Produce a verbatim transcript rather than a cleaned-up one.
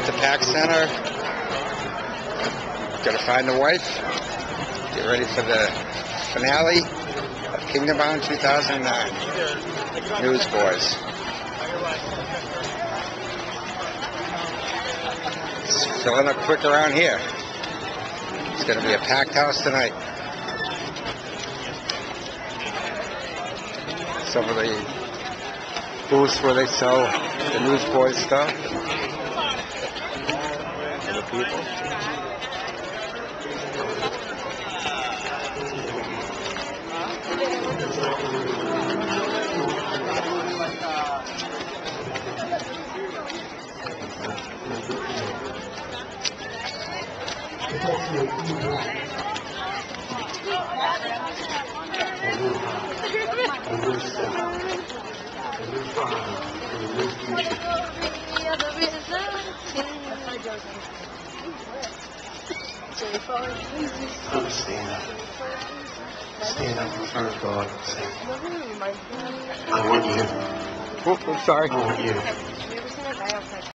at the P A C Center. Gotta find the wife. Get ready for the finale of Kingdom Bound two thousand nine. Newsboys. It's filling up quick around here. It's gonna be a packed house tonight. Some of the booths where they sell the Newsboys stuff. And the people. Stand up. Stand up in front of God and say, I want you. Oh, I'm sorry. I want you.